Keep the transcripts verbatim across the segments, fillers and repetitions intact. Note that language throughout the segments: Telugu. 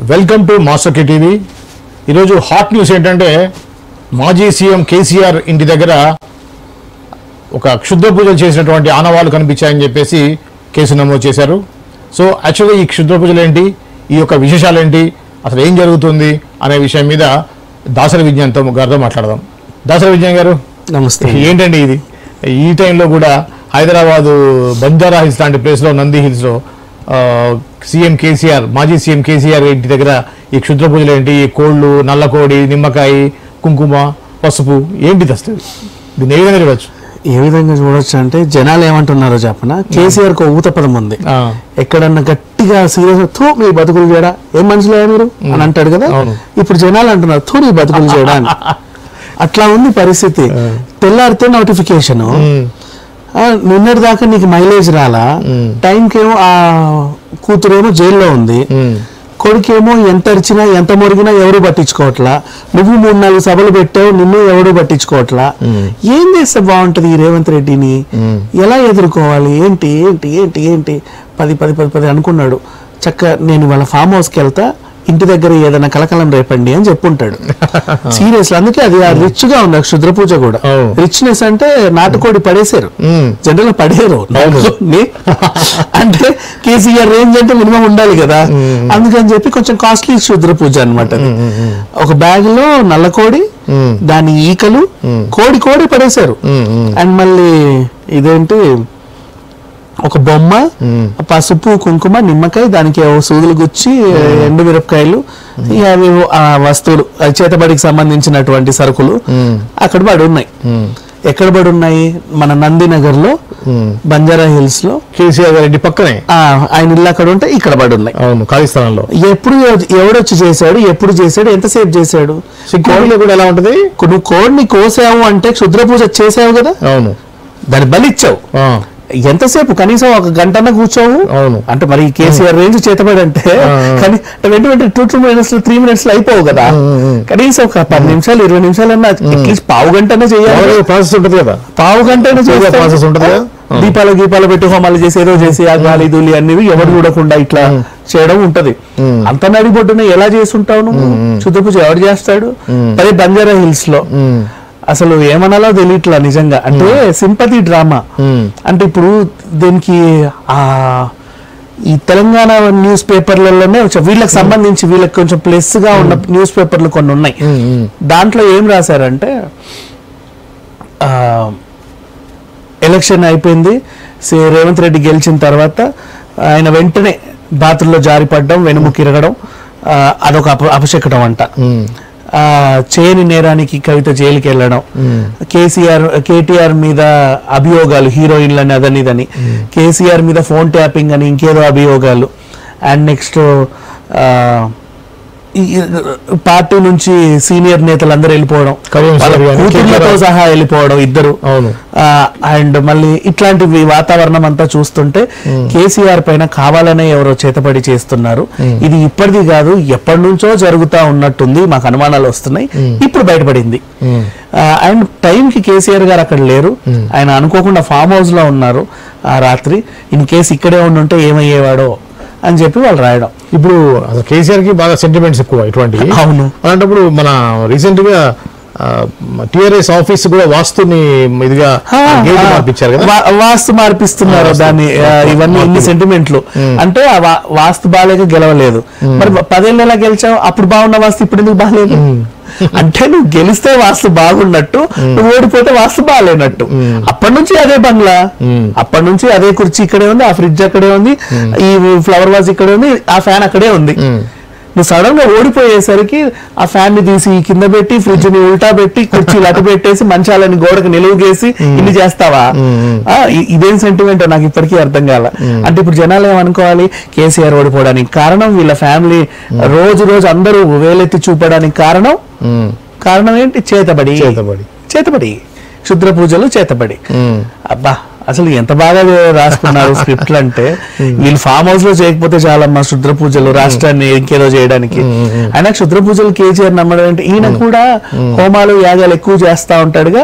Welcome to Master K TV. ఈరోజు హాట్ న్యూస్ ఏంటంటే మాజీ సీఎం కేసీఆర్ ఇంటి దగ్గర ఒక క్షుద్ర పూజలు చేసినటువంటి ఆనవాళ్లు కనిపించాయని చెప్పేసి కేసు నమోదు చేశారు. సో యాక్చువల్గా ఈ క్షుద్ర పూజలు ఏంటి, ఈ యొక్క విశేషాలు ఏంటి, అసలు ఏం జరుగుతుంది అనే విషయం మీద దాసరి విజ్ఞాన్తో గారితో మాట్లాడదాం. దాసరి విజ్ఞాన్ గారు నమస్తే. ఏంటండి ఇది, ఈ టైంలో కూడా హైదరాబాదు బంజారా హిల్స్ లాంటి ప్లేస్లో నంది హిల్స్లో సీఎం కేసీఆర్ మాజీ సీఎం కేసీఆర్ ఇంటి దగ్గర ఈ క్షుద్ర పూజలు ఏంటి, ఈ కోళ్ళు, నల్లకోడి, నిమ్మకాయ, కుంకుమ, పసుపు ఏంటి వస్తుంది, దీన్ని ఏ విధంగా చూడవచ్చు? ఏ విధంగా చూడొచ్చు అంటే జనాలు ఏమంటున్నారో చెప్పనా, కేసీఆర్ కు ఊత పదం ఉంది. ఎక్కడన్నా గట్టిగా సీరియస్ థూ మీ బతుకులు చేయడా, ఏం మనుషులే మీరు అని అంటాడు కదా. ఇప్పుడు జనాలు అంటున్నారు థూ నీ బతుకులు చేయడా అని. అట్లా ఉంది పరిస్థితి. తెల్లారితే నోటిఫికేషన్, నిన్నటి దాకా నీకు మైలేజ్ రాలా, టైంకేమో ఆ కూతురేమో జైల్లో ఉంది, కొడుకేమో ఎంత అరిచినా ఎంత మొరిగినా ఎవరు పట్టించుకోవట్లా, నువ్వు మూడు నాలుగు సభలు పెట్టావు నిన్ను ఎవరు పట్టించుకోవట్లా. ఏం చేస్తే బాగుంటది ఈ రేవంత్ రెడ్డిని, ఎలా ఎదుర్కోవాలి, ఏంటి ఏంటి ఏంటి ఏంటి పది పది పది పది అనుకున్నాడు. చక్క నేను వాళ్ళ ఫామ్ హౌస్కి వెళ్తా, ఇంటి దగ్గర ఏదైనా కలకలం రేపండి అని చెప్పుంటాడు. సీరియస్ అందుకే అది రిచ్ గా ఉంది క్షుద్ర పూజ కూడా. రిచ్నెస్ అంటే నాటుకోడి పడేశారు, జనరల్ పడేరు అంటే కేసీఆర్ రేంజ్ అంటే మినిమం ఉండాలి కదా, అందుకని చెప్పి కొంచెం కాస్ట్లీ క్షుద్ర పూజ అనమాట. ఒక బ్యాగ్ లో నల్లకోడి, దాని ఈకలు, కోడి కోడి పడేశారు. అండ్ మళ్ళీ ఇదేంటి ఒక బొమ్మ, పసుపు, కుంకుమ, నిమ్మకాయ, దానికి సూదులు గుచ్చి ఎండు మిరపకాయలు, అవి ఆ వస్తువులు చేతబడికి సంబంధించినటువంటి సరుకులు అక్కడ పడి ఉన్నాయి. ఎక్కడ పడి ఉన్నాయి? మన నందినగర్ లో, బంజారా హిల్స్ లో, కేసీఆర్ గారి పక్కనే ఆయన ఇల్లు అక్కడ ఉంటే ఇక్కడ పడి ఉన్నాయి. అవును, ఖాళీ స్థలంలో. ఎప్పుడు ఎవడొచ్చి చేశాడు, ఎప్పుడు చేశాడు, ఎంతసేపు చేశాడు? కోడిలో కూడా ఎలా ఉంటది, నువ్వు కోడిని కోసావు అంటే క్షుద్ర పూజ చేసావు కదా, అవును, దాన్ని బలిచ్చావు. ఎంతసేపు? కనీసం ఒక గంటన్న కూర్చోవు. అవును, అంటే మరి కేసీఆర్ రేంజ్ చేతబడి అంటే కానీ వెంట వెంటనే two two minutes three minutes లో అయిపోవు కదా. కనీసం ఒక పది నిమిషాలు ఇరవై నిమిషాలు అన్నా అట్లీస్ట్ పావు గంటనే చేయాలి. ప్రాసెస్ ఉంటుంది కదా, పావు గంటనే ప్రాసెస్ ఉంటుంది కదా. దీపాలు గీపాలు పెట్టి హోమాలు చేసి ఏదో చేసి ఆ గాలి దూలి అన్ని ఎవరు చూడకుండా ఇట్లా చేయడం ఉంటది. అంత నడిబొడ్డున ఎలా చేస్తుంటావు నువ్వు? క్షుద్ర పూజ ఎవరు చేస్తాడు? అదే బంజారా హిల్స్ లో అసలు ఏమనాలో తెలియట్లా నిజంగా. అంటే సింపతి డ్రామా. అంటే ఇప్పుడు దీనికి ఆ ఈ తెలంగాణ న్యూస్ పేపర్లలోనే వీళ్ళకి సంబంధించి వీళ్ళకి కొంచెం ప్లస్ గా ఉన్న న్యూస్ పేపర్లు కొన్ని ఉన్నాయి. దాంట్లో ఏం రాశారంటే ఆ ఎలక్షన్ అయిపోయింది, రేవంత్ రెడ్డి గెలిచిన తర్వాత ఆయన వెంటనే బాతుల్లో జారిపడడం, వెనుముకి ఇరగడం, అదొక అప అపశకటం అంట. ఆ చేయని నేరానికి కవిత జైలుకి వెళ్ళడం, కేసీఆర్ కేటీఆర్ మీద అభియోగాలు, హీరోయిన్లని అదని ఇదని, కేసీఆర్ మీద ఫోన్ ట్యాపింగ్ అని ఇంకేదో అభియోగాలు, అండ్ నెక్స్ట్ పార్టీ నుంచి సీనియర్ నేతలందరూ వెళ్ళిపోవడం, కూతుర్లతో సహా వెళ్ళిపోవడం ఇద్దరు. అండ్ మళ్ళీ ఇట్లాంటి వాతావరణం అంతా చూస్తుంటే కేసీఆర్ పైన కావాలనే ఎవరో చేతపడి చేస్తున్నారు. ఇది ఇప్పటిది కాదు, ఎప్పటి నుంచో జరుగుతా ఉన్నట్టుంది, మాకు అనుమానాలు వస్తున్నాయి. ఇప్పుడు బయటపడింది. అండ్ టైంకి కేసీఆర్ గారు అక్కడ లేరు, ఆయన అనుకోకుండా ఫామ్ హౌస్ లో ఉన్నారు ఆ రాత్రి. ఇన్ కేసు ఇక్కడే ఉండుంటే ఏమయ్యేవాడో అని చెప్పి వాళ్ళు రాయడం. ఇప్పుడు అసలు కేసీఆర్ కి బాగా సెంటిమెంట్స్ ఎక్కువ ఇటువంటి. అవును, అలాంటప్పుడు మన రీసెంట్ గా టిఆర్ఎస్ ఆఫీస్ కూడా వాస్తుని ఇదిగా మార్పించారు కదా, వాస్తు మార్పిస్తున్నారు దాన్ని. ఇవన్నీ ఇన్ని సెంటిమెంట్లు అంటే వాస్తు బాగాలేక గెలవలేదు. మరి పదేళ్ళు ఎలా గెలిచావు? అప్పుడు బాగున్న వాస్తు ఇప్పుడు ఎందుకు బాగాలేదు? అంటే నువ్వు గెలిస్తే వాస్తు బాగున్నట్టు, నువ్వు ఓడిపోతే వాస్తు బాగాలేనట్టు. అప్పటి నుంచి అదే బంగ్లా, అప్పటి నుంచి అదే కుర్చీ ఇక్కడే ఉంది, ఆ ఫ్రిడ్జ్ అక్కడే ఉంది, ఈ ఫ్లవర్ వాజ్ ఇక్కడే ఉంది, ఆ ఫ్యాన్ అక్కడే ఉంది. నువ్వు సడన్ గా ఓడిపోయేసరికి ఆ ఫ్యాన్ ని తీసి కింద పెట్టి, ఫ్రిడ్జ్ ని ఉల్టా పెట్టి, కుర్చీలు అటు పెట్టేసి, మంచాలని గోడకు నిలువుగేసి ఇన్ని చేస్తావా? ఇదేం సెంటిమెంట్ నాకు ఇప్పటికీ అర్థం కాల. అంటే ఇప్పుడు జనాలు ఏమనుకోవాలి, కేసీఆర్ ఓడిపోవడానికి కారణం వీళ్ళ ఫ్యామిలీ, రోజు రోజు అందరూ వేలెత్తి చూపడానికి కారణం కారణం ఏంటి? చేతబడి చేతబడి చేతబడి క్షుద్ర పూజలు చేతబడి. అబ్బా అసలు ఎంత బాగా రాసుకున్నారు స్క్రిప్ట్లు అంటే వీళ్ళు ఫామ్ హౌస్ లో చేయకపోతే చాలా మా క్షుద్ర పూజలు రాష్ట్రాన్ని ఇంకేదో చేయడానికి. ఆయన క్షుద్ర పూజలు కేసీఆర్ నమ్మడం అంటే ఈయన కూడా హోమాలు యాగాలు ఎక్కువ చేస్తా ఉంటాడుగా,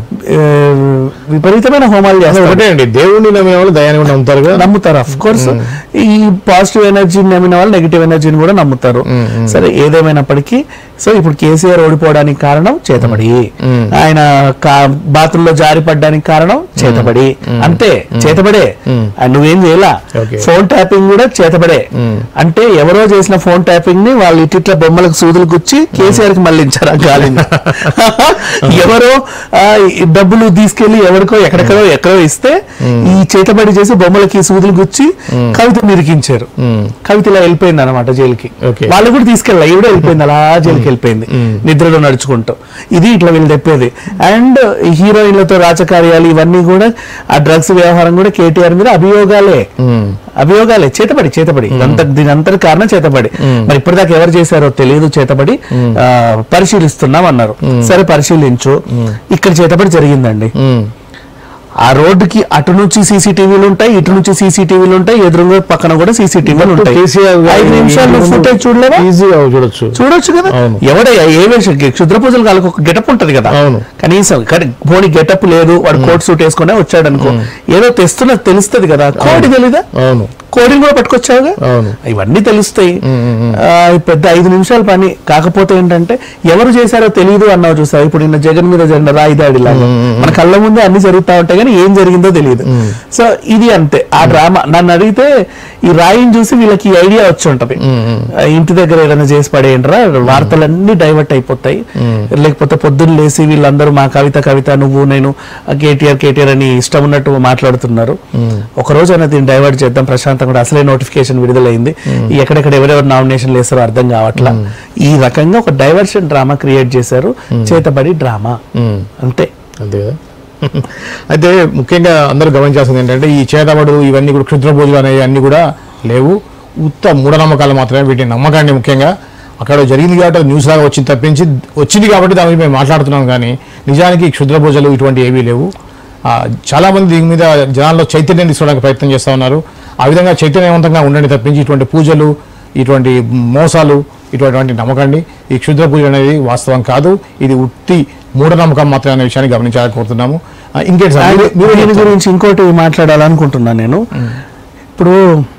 విపరీతమైన హోమాలు చేస్తారు. దేవుడిని నమ్మిన వాళ్ళు దయాన్ని కూడా నమ్ముతారు నమ్ముతారు అఫ్ కోర్స్. ఈ పాజిటివ్ ఎనర్జీని నమ్మిన వాళ్ళు నెగిటివ్ ఎనర్జీని కూడా నమ్ముతారు. సరే ఏదేమైనప్పటికీ సో ఇప్పుడు కేసీఆర్ ఓడిపోవడానికి కారణం చేతబడి, ఆయన బాతుల్లో జారి పడ్డానికి కారణం చేతబడి, అంతే చేతబడే. నువ్వేం చేయాల, ఫోన్ ట్యాపింగ్ కూడా చేతబడే. అంటే ఎవరో చేసిన ఫోన్ ట్యాపింగ్ ని వాళ్ళు ఇట్లా బొమ్మలకు సూదులు గుచ్చి కేసీఆర్ కి మళ్ళించారు ఆ గాలిని. ఎవరో డబ్బులు తీసుకెళ్లి ఎవరికో ఎక్కడెక్కడో ఎక్కడో ఇస్తే ఈ చేతబడి చేసి బొమ్మలకి సూదులు గుచ్చి కవిత నిరికించారు. కవిత ఇలా వెళ్ళిపోయింది అనమాట జైలుకి. వాళ్ళు కూడా తీసుకెళ్ళా, ఈవిడ వెళ్ళిపోయింది అలా జైలుకి వెళ్ళిపోయింది నిద్రలో నడుచుకుంటూ. ఇది ఇట్లా వీళ్ళు చెప్పేది. అండ్ హీరోయిన్లతో రాజకార్యాలు ఇవన్నీ కూడా ఆ డ్రగ్స్ వ్యవహారం కూడా కేటీఆర్ మీద అభియోగాలే అభియోగాలే చేతబడి చేతబడి ఇదంతా దీని అంతటి కారణం చేతబడి. మరి ఇప్పటిదాకా ఎవరు చేశారో తెలియదు, చేతబడి పరిశీలిస్తున్నాం అన్నారు. సరే పరిశీలించు, ఇక్కడ చేతబడి జరిగిందండి. ఆ రోడ్డుకి అటు నుంచి సీసీటీవీలు ఉంటాయి, ఇటు నుంచి సీసీటీవీలు ఉంటాయి, ఎదురుగా పక్కన కూడా సీసీటీవీలు ఉంటాయి. ఐదు నిమిషాలు ఫుటేజ్ చూడలేవా? చూడొచ్చు చూడొచ్చు కదా. ఎవడయ్యా ఏ వేషం క్షుద్ర పూజలు వాళ్ళకి ఒక గెటప్ ఉంటది కదా, కనీసం పోనీ గెటప్ లేదు, వాడు కోట్ సూట్ వేసుకునే వచ్చాడు అనుకో, ఏదో తెస్తున్నది తెలుస్తుంది కదా. కోడి తెలీదా? కోడిని కూడా పట్టుకొచ్చావుగా, ఇవన్నీ తెలుస్తాయి. పెద్ద ఐదు నిమిషాల పని. కాకపోతే ఏంటంటే ఎవరు చేశారో తెలియదు అన్నావు చూసావు. ఇప్పుడు నిన్న జగన్ మీద జరిగిన రాయి దాడి లాగా మన కళ్ళ ముందే అన్ని జరుగుతా ఉంటాయి కానీ ఏం జరిగిందో తెలియదు. సో ఇది అంతే ఆ డ్రామా. నన్ను అడిగితే ఈ రాయిని చూసి వీళ్ళకి ఐడియా వచ్చి ఉంటది, ఇంటి దగ్గర ఏదైనా చేసి పడేయండిరా, వార్తలన్నీ డైవర్ట్ అయిపోతాయి. లేకపోతే పొద్దున్న లేసి వీళ్ళందరూ మా కవిత కవిత నువ్వు నేను కేటీఆర్ కేటీఆర్ అని ఇష్టం ఉన్నట్టు మాట్లాడుతున్నారు. ఒక రోజు అయినా దీన్ని డైవర్ట్ చేద్దాం ప్రశాంత్ కూడా. అసలే నోటిఫికేషన్ విడుదలైంది, ఎక్కడెక్కడ ఎవరెవరు నామినేషన్లు వేస్తారో అర్థం కావట్లా. ఈ రకంగా ఒక డైవర్షన్ డ్రామా క్రియేట్ చేశారు, చేతబడి డ్రామా అంతే అంతే కదా. అయితే ముఖ్యంగా అందరూ గమనించాల్సింది ఏంటంటే ఈ చేతబడు ఇవన్నీ కూడా క్షుద్ర పూజలు అనేవి అన్ని కూడా లేవు, ఉత్త మూఢనమ్మకాలు మాత్రమే. వీటిని నమ్మకాన్ని ముఖ్యంగా అక్కడ జరిగింది కాబట్టి న్యూస్ లాగా వచ్చింది తప్పించి వచ్చింది కాబట్టి దాని మీద మేము మాట్లాడుతున్నాం కానీ నిజానికి క్షుద్ర పూజలు ఇటువంటి ఏవీ లేవు. చాలామంది దీని మీద జనాల్లో చైతన్యం తీసుకోవడానికి ప్రయత్నం చేస్తూ ఉన్నారు. ఆ విధంగా చైతన్యవంతంగా ఉండండి తప్పించి ఇటువంటి పూజలు ఇటువంటి మోసాలు ఇటువంటి నమ్మకండి. ఈ క్షుద్ర పూజ అనేది వాస్తవం కాదు, ఇది ఉత్తి మూఢనమ్మకం మాత్రమే అనే విషయాన్ని గమనించాలని కోరుతున్నాము. ఇంకేంటి సార్ మీరు దీని గురించి ఇంకోటి మాట్లాడాలనుకుంటున్నాను నేను. ఇప్పుడు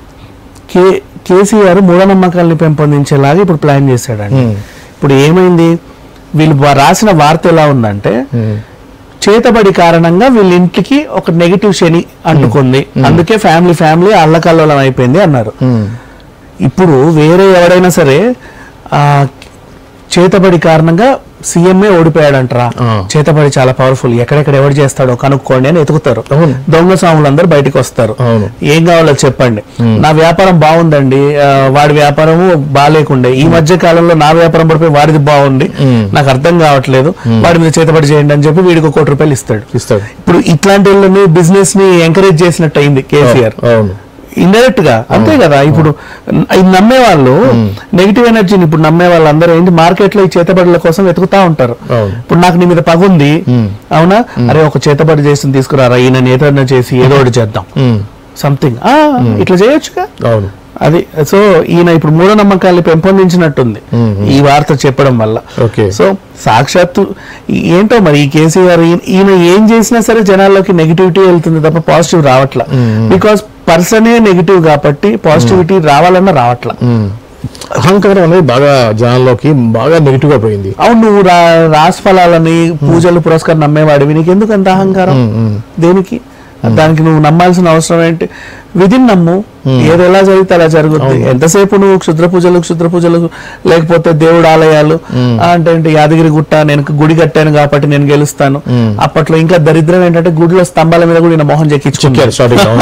కే కేసీఆర్ మూఢనమ్మకాలని పెంపొందించేలాగా ఇప్పుడు ప్లాన్ చేశాడండి. ఇప్పుడు ఏమైంది, వీళ్ళు రాసిన వార్త ఎలా ఉందంటే చేతబడి కారణంగా వీళ్ళ ఇంటికి ఒక నెగిటివ్ శని అంటుకుంది, అందుకే ఫ్యామిలీ ఫ్యామిలీ అల్లకల్లోలం అయిపోయింది అన్నారు. ఇప్పుడు వేరే ఎవడైనా సరే ఆ చేతబడి కారణంగా సీఎంఏ ఓడిపోయాడంటారా, చేతబడి చాలా పవర్ఫుల్, ఎక్కడెక్కడ ఎవరు చేస్తాడో కనుక్కోండి అని ఎతుకుతారు. దొంగ స్వాములందరూ బయటకు వస్తారు, ఏం కావాలో చెప్పండి. నా వ్యాపారం బాగుందండి, వాడి వ్యాపారము బాగాలేకుండే, ఈ మధ్య కాలంలో నా వ్యాపారం పడిపోయి వాడిది బాగుంది, నాకు అర్థం కావట్లేదు, వాడి మీద చేతబడి చేయండి అని చెప్పి వీడికి ఒక కోటి రూపాయలు ఇస్తాడు ఇస్తాడు ఇప్పుడు ఇట్లాంటి వాళ్ళని బిజినెస్ ని ఎంకరేజ్ చేసినట్టు అయింది కేసీఆర్ ఇండైరెక్ట్ గా. అంతే కదా. ఇప్పుడు ఇది నమ్మే వాళ్ళు నెగిటివ్ ఎనర్జీని ఇప్పుడు నమ్మే వాళ్ళందరూ ఏంటి మార్కెట్ లో ఈ చేతబడుల కోసం వెతుకుతా ఉంటారు. ఇప్పుడు నాకు నీ మీద పగుంది, అవునా, అరే ఒక చేతబడి చేసి తీసుకురారా, ఈయన ఏదైనా చేసి ఏదో ఒకటి చేద్దాం సంథింగ్ ఇట్లా చేయొచ్చుగా. అది సో ఈయన ఇప్పుడు మూఢనమ్మకాన్ని పెంపొందించినట్టుంది ఈ వార్త చెప్పడం వల్ల. సో సాక్షాత్తు ఏంటో మరి ఈ కేసీఆర్ ఈయన ఏం చేసినా సరే జనాల్లోకి నెగిటివిటీ వెళ్తుంది తప్ప పాజిటివ్ రావట్లా. బికాస్ పర్సనే నెగిటివ్ కాబట్టి పాజిటివిటీ రావాలన్నా రావట్లా. అహంకారం అనేది బాగా జనాల్లోకి బాగా నెగిటివ్ గా పోయింది. అవును, నువ్వు రాశి ఫలాలని పూజలు పురస్కారం నమ్మేవాడివి, నీకు ఎందుకు అంత అహంకారం దేనికి? దానికి నువ్వు నమ్మాల్సిన అవసరం ఏంటి? విధిని నమ్ము, ఏది ఎలా జరిగితే అలా జరుగుతుంది. ఎంతసేపు నువ్వు క్షుద్ర పూజలు క్షుద్ర పూజలు లేకపోతే దేవుడు ఆలయాలు అంటే ఏంటి, యాదగిరి గుట్ట నేను గుడి కట్టాను కాబట్టి నేను గెలుస్తాను. అప్పట్లో ఇంకా దరిద్రం ఏంటంటే గుడిలో స్తంభాల మీద కూడా మొహం చెక్కించుకున్నారు,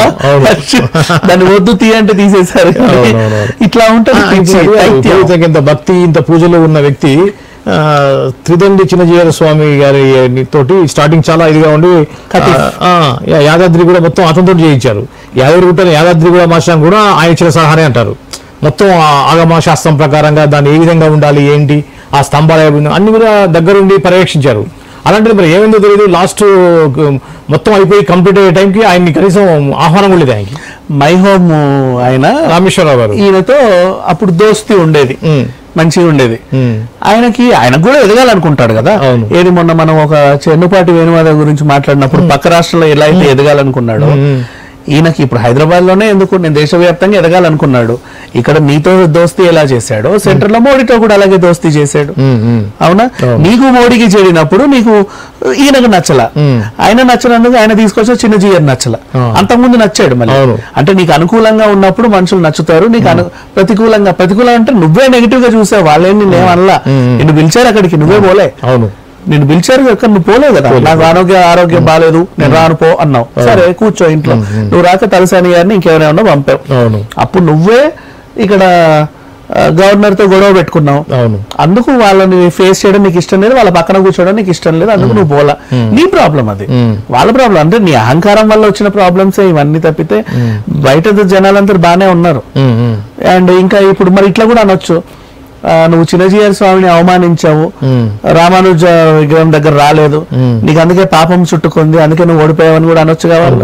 దాన్ని వద్దు తీ అంటే తీసేశారు. ఇట్లా ఉంటుంది. ఇంత భక్తి ఇంత పూజలు ఉన్న వ్యక్తి త్రిదండి చిన్నజీవర స్వామి గారి తోటి స్టార్టింగ్ చాలా ఇదిగా ఉండి యాదాద్రి కూడా మొత్తం అతనితో చేయించారు. యాదగిరి గుట్ట యాదాద్రి కూడా మాస్టర్ కూడా ఆయన ఇచ్చిన సలహానే అంటారు. మొత్తం ఆగమ శాస్త్రం ప్రకారంగా దాన్ని ఏ విధంగా ఉండాలి ఏంటి, ఆ స్తంభాల అన్ని కూడా దగ్గరుండి పర్యవేక్షించారు. అలాంటిది మరి ఏమైందో తెలియదు, లాస్ట్ మొత్తం అయిపోయి కంప్లీట్ అయ్యే టైంకి ఆయన్ని కనీసం ఆహ్వానం కూడా లేదు ఆయనకి. మై హోమ్ ఆయన రామేశ్వరరావు గారు ఈయనతో అప్పుడు దోస్తి ఉండేది, మంచిగా ఉండేది. ఆయనకి ఆయనకు కూడా ఎదగాలనుకుంటాడు కదా. ఏది మొన్న మనం ఒక చెన్నుపాటి వేణుమాధవ్ గురించి మాట్లాడినప్పుడు పక్క రాష్ట్రంలో ఎలా అయితే ఎదగాలనుకున్నాడో, ఈయనకి ఇప్పుడు హైదరాబాద్ లోనే ఎందుకు నేను దేశవ్యాప్తంగా ఎదగాలనుకున్నాడు. ఇక్కడ నీతో దోస్తీ ఎలా చేశాడో సెంటర్ లో మోడీతో కూడా అలాగే దోస్తీ చేశాడు. అవునా? నీకు మోడీకి చేరినప్పుడు నీకు ఈయనకు నచ్చల, ఆయన నచ్చనందుకు ఆయన తీసుకొచ్చా చిన్న జీయర్ నచ్చల, అంతకుముందు నచ్చాడు మళ్ళీ. అంటే నీకు అనుకూలంగా ఉన్నప్పుడు మనుషులు నచ్చుతారు, నీకు అను ప్రతికూలంగా ప్రతికూలంగా అంటే నువ్వే నెగిటివ్ గా చూసావు, వాళ్ళేం నిన్నేమనలా, నిన్ను పిలిచారు అక్కడికి, నువ్వే పోలే. అవును, నేను పిలిచారు ఎక్కడ నువ్వు పోలేవు కదా, నాకు ఆరోగ్య ఆరోగ్యం బాగాలేదు నేను రాను పో అన్నావు, సరే కూర్చో ఇంట్లో, నువ్వు రాక తలసాని గారిని ఇంకెవరైనా పంపావు. అప్పుడు నువ్వే ఇక్కడ గవర్నర్ తో గొడవ పెట్టుకున్నావు, అందుకు వాళ్ళని ఫేస్ చేయడం నీకు ఇష్టం లేదు, వాళ్ళ పక్కన కూర్చోవడం నీకు ఇష్టం లేదు, అందుకు నువ్వు పోలా. నీ ప్రాబ్లం అది, వాళ్ళ ప్రాబ్లం అంటే నీ అహంకారం వల్ల వచ్చిన ప్రాబ్లమ్స్ ఇవన్నీ తప్పితే బయట జనాలంతా బాగానే ఉన్నారు. అండ్ ఇంకా ఇప్పుడు మరి ఇట్లా కూడా అనొచ్చు, నువ్వు చిన్నజీఆర్ స్వామిని అవమానించావు, రామానుజ విగ్రహం దగ్గర రాలేదు, నీకు అందుకే పాపం చుట్టుకుంది, అందుకే నువ్వు ఓడిపోయావని కూడా అనొచ్చు కావాలి.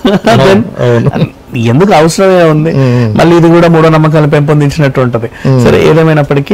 ఎందుకు అవసరమే ఉంది? మళ్ళీ ఇది కూడా మూఢ నమ్మకాలు పెంపొందించినట్టు ఉంటది. సరే ఏదేమైనప్పటికీ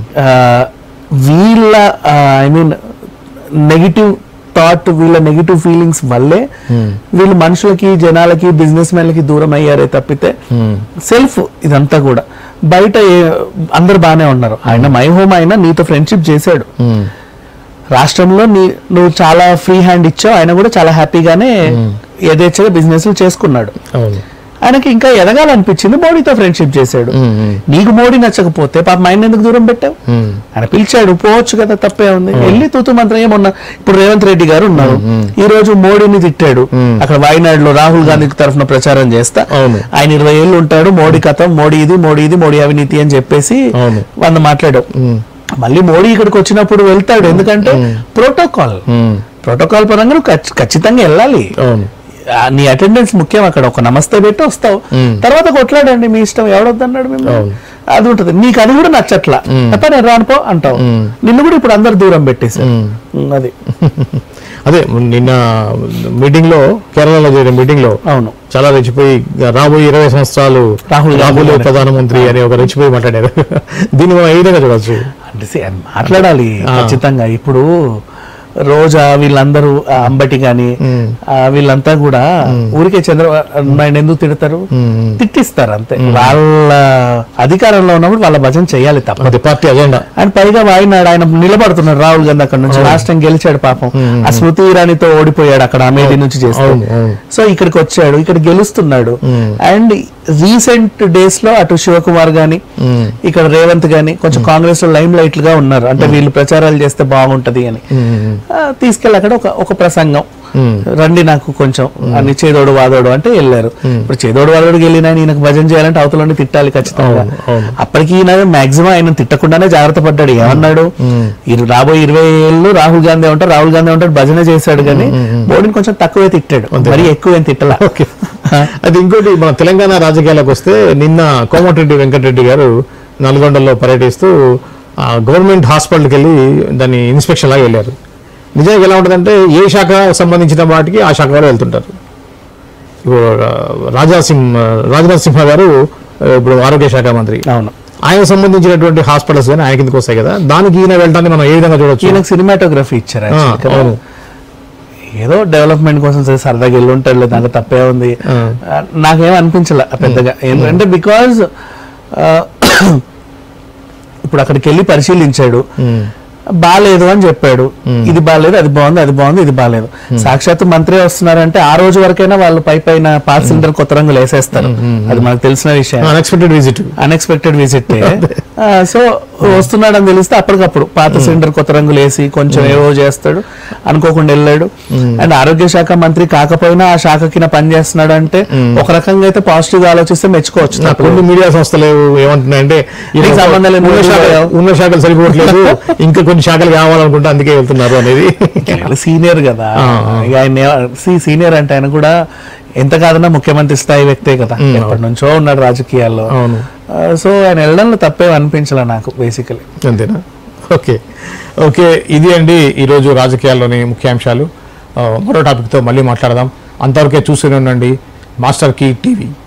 వీళ్ళ ఐ మీన్ నెగిటివ్ థాట్, వీళ్ళ నెగిటివ్ ఫీలింగ్స్ వల్లే వీళ్ళు మనుషులకి జనాలకి బిజినెస్ మ్యాన్లకి దూరం అయ్యారే తప్పితే సెల్ఫ్ ఇదంతా కూడా బయట అందరు బాగానే ఉన్నారు. ఆయన మై హోమ్ అయినా నీతో ఫ్రెండ్షిప్ చేశాడు, రాష్ట్రంలో నీ నువ్వు చాలా ఫ్రీ హ్యాండ్ ఇచ్చావు, ఆయన కూడా చాలా హ్యాపీగానే యథేచ్ఛగా బిజినెస్ చేసుకున్నాడు. ఆయనకి ఇంకా ఎదగాలనిపించింది, మోడీతో ఫ్రెండ్షిప్ చేశాడు. నీకు మోడీ నచ్చకపోతే పాపం ఆయన ఎందుకు దూరం పెట్టావు? ఆయన పిలిచాడు, పోవచ్చు కదా, తప్పే ఉంది, వెళ్ళి తూతు మంత్రం ఏమన్నా. ఇప్పుడు రేవంత్ రెడ్డి గారు ఉన్నారు, ఈ రోజు మోడీని తిట్టాడు అక్కడ వాయనాడులో రాహుల్ గాంధీ తరఫున ప్రచారం చేస్తా, ఆయన ఇరవై ఏళ్ళు ఉంటాడు, మోడీ కథం, మోడీ ఇది మోడీ ఇది మోడీ అవినీతి అని చెప్పేసి వంద మాట్లాడావు. మళ్ళీ మోడీ ఇక్కడికి వచ్చినప్పుడు వెళ్తాడు, ఎందుకంటే ప్రోటోకాల్ ప్రోటోకాల్ పరంగా నువ్వు ఖచ్చితంగా వెళ్ళాలి, నీ అటెండెన్స్ ముఖ్యం. అక్కడ ఒక నమస్తే పెట్టి వస్తావు, తర్వాత కొట్లాడండి మీ ఇష్టం, ఎవడొద్దన్నాడు మిమ్మల్ని, అది ఉంటుంది. నీకు అది కూడా నచ్చట్లా, తప్ప నేను రానుపో అంటావు, నిన్ను కూడా ఇప్పుడు అందరు దూరం పెట్టేశారు. అది అదే నిన్న మీటింగ్ లో, కేరళలో జరిగిన మీటింగ్ లో అవును చాలా రెచ్చిపోయి రాబోయే ఇరవై సంవత్సరాలు రాహుల్ రాహుల్ ప్రధానమంత్రి అని ఒక రెచ్చిపోయి మాట్లాడారు. దీన్ని మనం ఏ విధంగా చూడవచ్చు? అంటే మాట్లాడాలి ఖచ్చితంగా. ఇప్పుడు రోజా వీళ్ళందరూ అంబటి గాని వీళ్ళంతా కూడా ఊరికే చంద్రబాబు నాయుడు ఎందుకు తిడతారు, తిట్టిస్తారు అంతే. వాళ్ళ అధికారంలో ఉన్నప్పుడు వాళ్ళ భజన చేయాలి తప్ప పార్టీ అజెండా. అండ్ పైగా వాయినాడు, ఆయన నిలబడుతున్నాడు రాహుల్ గాంధీ అక్కడ నుంచి, లాస్ట్ టైం గెలిచాడు పాపం, ఆ స్మృతి ఇరానీతో ఓడిపోయాడు అక్కడ అమేధి నుంచి చేస్తాడు. సో ఇక్కడికి వచ్చాడు, ఇక్కడ గెలుస్తున్నాడు. అండ్ రీసెంట్ డేస్ లో అటు శివకుమార్ గాని ఇక్కడ రేవంత్ గాని కొంచెం కాంగ్రెస్ లో లైమ్ లైట్ గా ఉన్నారు, అంటే వీళ్ళు ప్రచారాలు చేస్తే బాగుంటది అని తీసుకెళ్ళి అక్కడ ఒక ఒక ప్రసంగం రండి నాకు కొంచెం అన్ని చేదోడు వాదోడు అంటే వెళ్ళారు. ఇప్పుడు చేదోడు వాదోడుకి వెళ్ళిన ఈయనకు భజన చేయాలంటే అవతలని తిట్టాలి ఖచ్చితంగా. అప్పటికి ఈయన మాక్సిమం ఆయన తిట్టకుండానే జాగ్రత్త పడ్డాడు. ఏమన్నాడు, రాబోయే ఇరవై ఏళ్ళు రాహుల్ గాంధీ ఉంటాడు, రాహుల్ గాంధీ ఉంటాడు భజన చేశాడు, కానీ మోడీని కొంచెం తక్కువే తిట్టాడు, మరీ ఎక్కువ ఏం తిట్టలా. అది ఇంకోటి, మన తెలంగాణ రాజకీయాలకు వస్తే నిన్న కోమటిరెడ్డి వెంకటరెడ్డి గారు నల్గొండలో పర్యటిస్తూ గవర్నమెంట్ హాస్పిటల్కి వెళ్ళి దాన్ని ఇన్స్పెక్షన్ లాగా వెళ్ళారు. నిజానికి ఎలా ఉంటుందంటే ఏ శాఖ సంబంధించిన వాటికి ఆ శాఖ వారు వెళ్తుంటారు. ఇప్పుడు రాజాసింహ రాజ్నాథ్ సింహ గారు ఇప్పుడు ఆరోగ్య శాఖ మంత్రి, అవును, ఆయన సంబంధించినటువంటి హాస్పిటల్స్ కానీ ఆయన కిందకి వస్తాయి కదా, దానికి ఈయన వెళ్ళడానికి మనం ఏ విధంగా చూడొచ్చు? ఈయనకు సినిమాటోగ్రఫీ ఇచ్చారు, ఏదో డెవలప్మెంట్ కోసం సరదాగా వెళ్ళి ఉంటాడు, దాంట్లో తప్పే ఉంది. నాకేం అనిపించలే పెద్దగా, ఏంటంటే బికాజ్ ఇప్పుడు అక్కడికి వెళ్ళి పరిశీలించాడు, బాగాలేదు అని చెప్పాడు, ఇది బాగాలేదు అది బాగుంది అది బాగుంది ఇది బాగాలేదు. సాక్షాత్ మంత్రి వస్తున్నారంటే ఆ రోజు వరకైనా వాళ్ళు పై పైన పార్ట్ సిలిండర్ కొత్త రంగులు వేసేస్తారు, అది మనకు తెలిసిన విషయం. Unexpected visit unexpected visit so వస్తున్నాడని తెలిస్తే అప్పటికప్పుడు పాత సిలిండర్ కొత్త రంగులు వేసి కొంచెం ఏవో చేస్తాడు, అనుకోకుండా వెళ్ళాడు. అండ్ ఆరోగ్య శాఖ మంత్రి కాకపోయినా ఆ శాఖకి పని చేస్తున్నాడు అంటే ఒక రకంగా అయితే పాజిటివ్ గా ఆలోచిస్తే మెచ్చుకోవచ్చు. కొన్ని మీడియా సంస్థలు ఏమంటున్నాయంటే సంబంధం ఉన్న శాఖలు సరిపోవట్లేదు, ఇంకా కొన్ని శాఖలు కావాలనుకుంటే అందుకే వెళ్తున్నారు అనేది. సీనియర్ కదా ఆయన, సీనియర్ అంటే ఆయన కూడా ఎంత కాదన్నా ముఖ్యమంత్రి స్థాయి వ్యక్తే కదా, ఎప్పటి నుంచో ఉన్నాడు రాజకీయాల్లో. సో ఆయన వెళ్ళడంలో తప్పేం అనిపించాల నాకు బేసికలీ. అంతేనా? ఓకే ఓకే ఇది అండి ఈరోజు రాజకీయాల్లోని ముఖ్యాంశాలు. మరో టాపిక్తో మళ్ళీ మాట్లాడదాం. అంతవరకే చూస్తూనే ఉండండి మాస్టర్ కీ టీవీ.